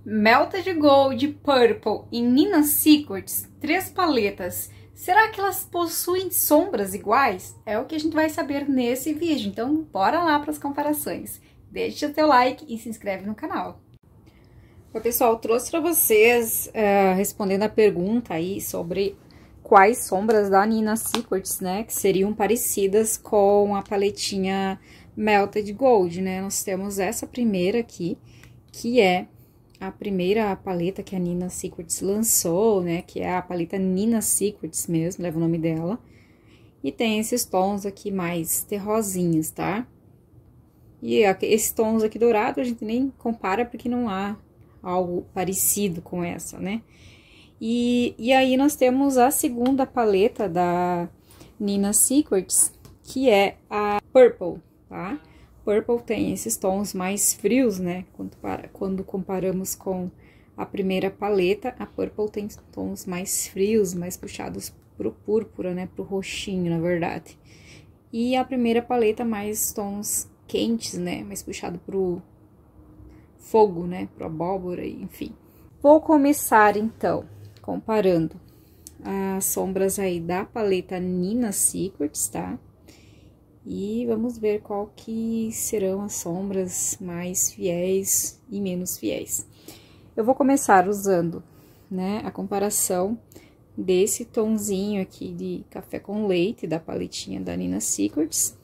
Melted Gold, Purple e Nina Secrets, 3 paletas. Será que elas possuem sombras iguais? É o que a gente vai saber nesse vídeo, então bora lá para as comparações. Deixa o teu like e se inscreve no canal. Oi, pessoal, trouxe para vocês, respondendo a pergunta aí sobre quais sombras da Nina Secrets, né, que seriam parecidas com a paletinha Melted Gold, né? Nós temos essa primeira aqui, que é a primeira paleta que a Nina Secrets lançou, né, que é a paleta Nina Secrets mesmo, leva o nome dela. E tem esses tons aqui mais terrosinhos, tá? E esses tons aqui dourados a gente nem compara porque não há algo parecido com essa, né? E aí nós temos a segunda paleta da Nina Secrets, que é a Purple, tá? Purple tem esses tons mais frios, né? Quando comparamos com a primeira paleta, a Purple tem tons mais frios, mais puxados pro púrpura, né? Pro roxinho, na verdade. E a primeira paleta mais tons quentes, né? Mais puxado pro fogo, né? Pro abóbora, enfim. Vou começar, então, comparando as sombras aí da paleta Nina Secrets, tá? E vamos ver qual que serão as sombras mais fiéis e menos fiéis. Eu vou começar usando, né, a comparação desse tonzinho aqui de café com leite da paletinha da Nina Secrets.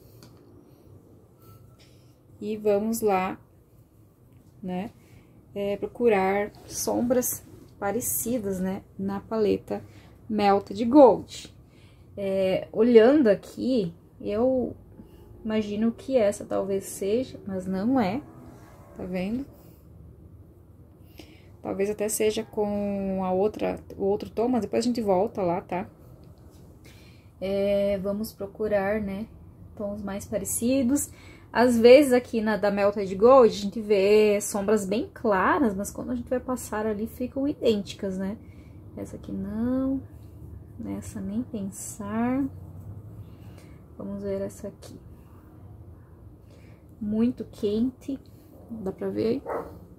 E vamos lá, né, procurar sombras parecidas, né, na paleta Melted Gold. Olhando aqui, eu imagino que essa talvez seja, mas não é, tá vendo? Talvez até seja com o outro tom, mas depois a gente volta lá, tá? Vamos procurar, né, tons mais parecidos. Às vezes aqui na da Melted Gold a gente vê sombras bem claras, mas quando a gente vai passar ali ficam idênticas, né? Essa aqui não, nessa nem pensar. Vamos ver essa aqui. Muito quente, dá pra ver aí?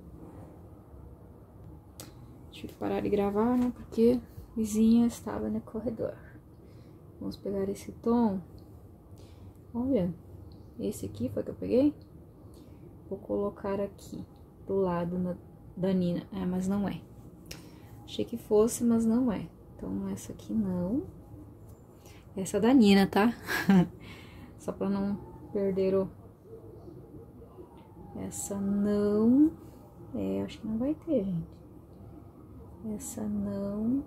Deixa eu parar de gravar, né? Porque a vizinha estava no corredor. Vamos pegar esse tom. Olha, esse aqui foi que eu peguei? Vou colocar aqui, do lado da Nina. Mas não é. Achei que fosse, mas não é. Então, essa aqui não. Essa da Nina, tá? Só pra não perder o... Essa não... acho que não vai ter, gente. Essa não...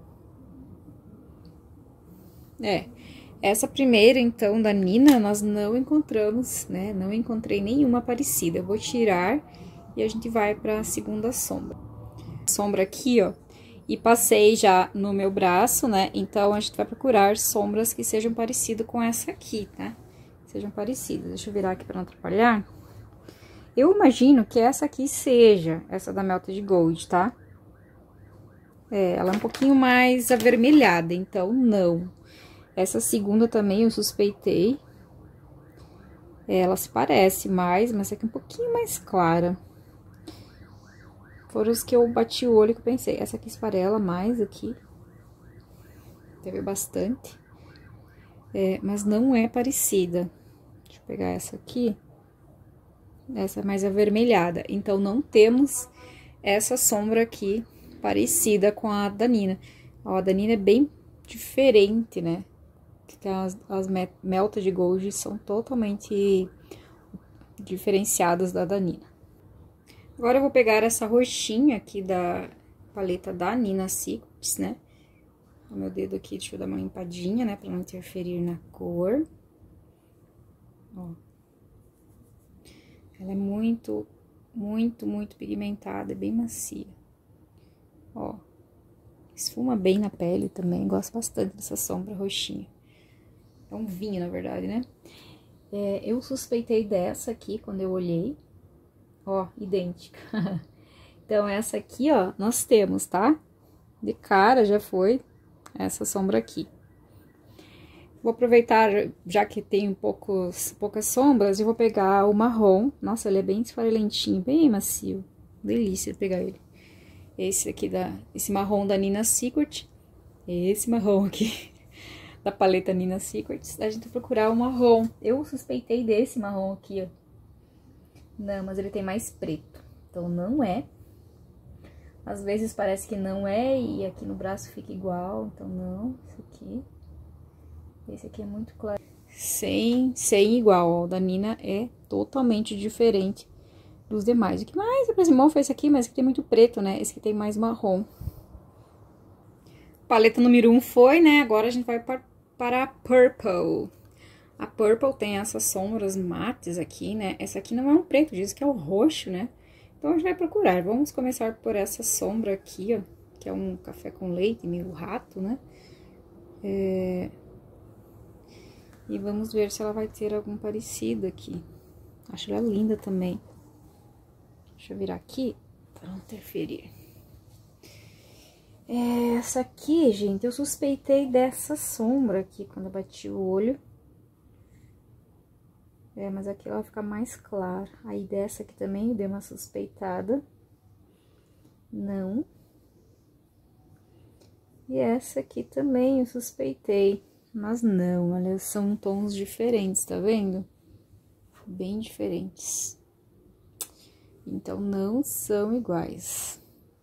Essa primeira, então, da Nina, nós não encontramos, né? Não encontrei nenhuma parecida. Eu vou tirar e a gente vai pra segunda sombra. Sombra aqui, ó. E passei já no meu braço, né? Então, a gente vai procurar sombras que sejam parecidas com essa aqui, tá? Sejam parecidas. Deixa eu virar aqui pra não atrapalhar. Eu imagino que essa aqui seja essa da Melted Gold, tá? Ela é um pouquinho mais avermelhada, então não. Essa segunda também eu suspeitei. Ela se parece mais, mas essa aqui é um pouquinho mais clara. Foram os que eu bati o olho que eu pensei. Essa aqui esfarela mais aqui. Teve bastante. Mas não é parecida. Deixa eu pegar essa aqui. Essa é mais avermelhada. Então, não temos essa sombra aqui parecida com a da Nina. Ó, a da Nina é bem diferente, né? Porque as Melted Gold são totalmente diferenciadas da Nina. Agora, eu vou pegar essa roxinha aqui da paleta da Nina Secrets, né? O meu dedo aqui, deixa eu dar uma limpadinha, né? Pra não interferir na cor. Ó. Ela é muito, muito, muito pigmentada, é bem macia. Ó. Esfuma bem na pele também, gosto bastante dessa sombra roxinha. É um vinho, na verdade, né? Eu suspeitei dessa aqui quando eu olhei. Ó, idêntica. Então, essa aqui, ó, nós temos, tá? De cara já foi essa sombra aqui. Vou aproveitar, já que tem poucas sombras, eu vou pegar o marrom. Nossa, ele é bem esfarelentinho, bem macio. Delícia de pegar ele. esse aqui esse marrom da Nina Secret, esse marrom aqui da paleta Nina Secret, a gente vai procurar o marrom. Eu suspeitei desse marrom aqui, ó. Não, mas ele tem mais preto, então não é. Às vezes parece que não é e aqui no braço fica igual, então não, esse aqui é muito claro. Sem igual, ó, o da Nina é totalmente diferente dos demais. O que mais aproximou foi esse aqui, mas esse aqui tem muito preto, né? Esse aqui tem mais marrom. Paleta número 1 foi, né? Agora a gente vai para a Purple. A Purple tem essas sombras mates aqui, né? Essa aqui não é um preto, diz que é o roxo, né? Então, a gente vai procurar. Vamos começar por essa sombra aqui, ó. Que é um café com leite, meio rato, né? E vamos ver se ela vai ter algum parecido aqui. Acho ela linda também. Deixa eu virar aqui para não interferir. Essa aqui, gente, eu suspeitei dessa sombra aqui quando eu bati o olho. Mas aqui ela fica mais clara. Aí dessa aqui também eu dei uma suspeitada. Não. E essa aqui também eu suspeitei. Mas não, olha, são tons diferentes, tá vendo? Bem diferentes. Então, não são iguais.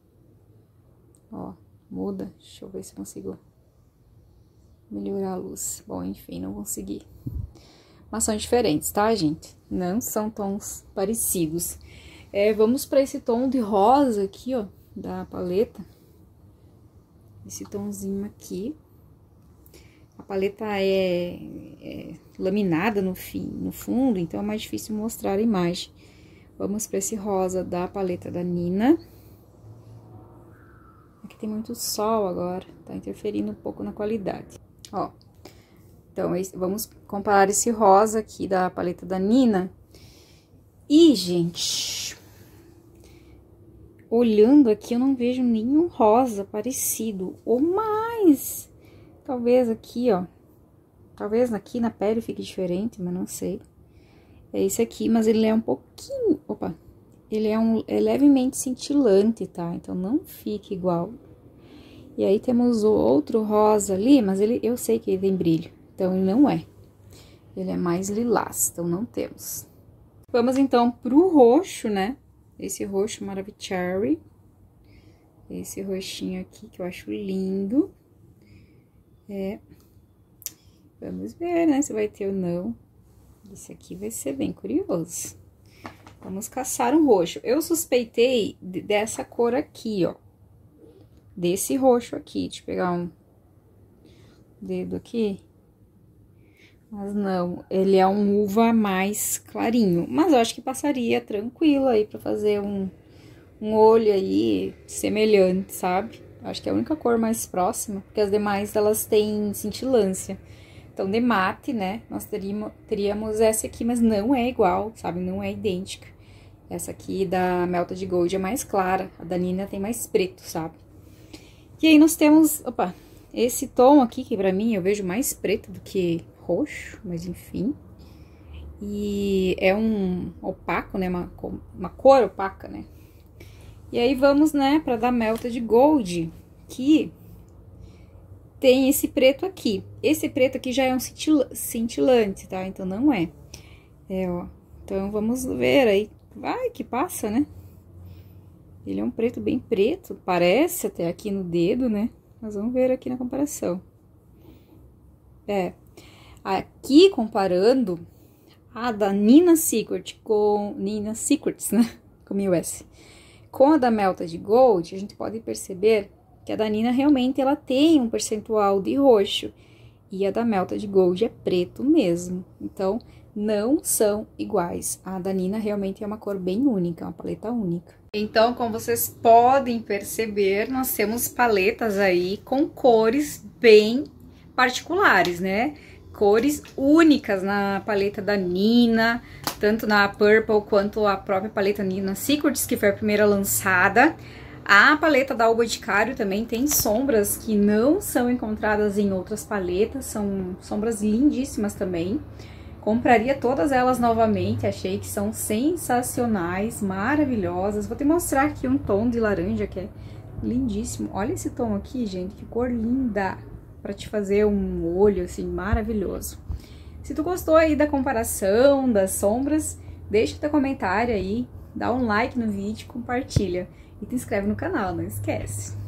Ó, muda. Deixa eu ver se consigo melhorar a luz. Bom, enfim, não consegui. Mas são diferentes, tá, gente? Não são tons parecidos. Vamos para esse tom de rosa aqui, ó, da paleta. Esse tomzinho aqui. A paleta é laminada no fundo, então é mais difícil mostrar a imagem. Vamos para esse rosa da paleta da Nina. Aqui tem muito sol agora, tá interferindo um pouco na qualidade. Ó. Então, vamos comparar esse rosa aqui da paleta da Nina. E, gente, olhando aqui, eu não vejo nenhum rosa parecido. Ou mais, talvez aqui, ó. Talvez aqui na pele fique diferente, mas não sei. É esse aqui, mas ele é um pouquinho... Opa! Ele é levemente cintilante, tá? Então, não fica igual. E aí, temos o outro rosa ali, mas eu sei que ele tem brilho. Então, ele não é. Ele é mais lilás, então não temos. Vamos, então, pro roxo, né? Esse roxo Maravicherry. Esse roxinho aqui, que eu acho lindo. Vamos ver, né? Se vai ter ou não. Esse aqui vai ser bem curioso. Vamos caçar um roxo. Eu suspeitei dessa cor aqui, ó. Desse roxo aqui. Deixa eu pegar um dedo aqui. Mas não, ele é um uva mais clarinho. Mas eu acho que passaria tranquilo aí pra fazer um olho aí semelhante, sabe? Acho que é a única cor mais próxima, porque as demais, elas têm cintilância. Então, de mate, né, nós teríamos essa aqui, mas não é igual, sabe? Não é idêntica. Essa aqui da Melted Gold é mais clara, a da Nina tem mais preto, sabe? E aí, nós temos, opa, esse tom aqui, que pra mim eu vejo mais preto do que roxo, mas enfim. E é um opaco, né, uma cor opaca, né? E aí, vamos, né, pra da Melted Gold, que tem esse preto aqui. Esse preto aqui já é um cintilante, tá? Então, não é. Ó. Então, vamos ver aí. Vai que passa, né? Ele é um preto bem preto, parece até aqui no dedo, né? Mas vamos ver aqui na comparação. Aqui, comparando a da Nina Secret com... Nina Secrets, né? Com US. Com a da Melted Gold, a gente pode perceber que a da Nina realmente ela tem um percentual de roxo. E a da Melted Gold é preto mesmo. Então, não são iguais. A da Nina realmente é uma cor bem única, uma paleta única. Então, como vocês podem perceber, nós temos paletas aí com cores bem particulares, né? Cores únicas na paleta da Nina, tanto na Purple quanto a própria paleta Nina Secrets, que foi a primeira lançada. A paleta da O Boticário também tem sombras que não são encontradas em outras paletas, são sombras lindíssimas também. Compraria todas elas novamente, achei que são sensacionais, maravilhosas. Vou te mostrar aqui um tom de laranja que é lindíssimo. Olha esse tom aqui, gente, que cor linda! Pra te fazer um olho, assim, maravilhoso. Se tu gostou aí da comparação das sombras, deixa teu comentário aí, dá um like no vídeo, compartilha. E te inscreve no canal, não esquece.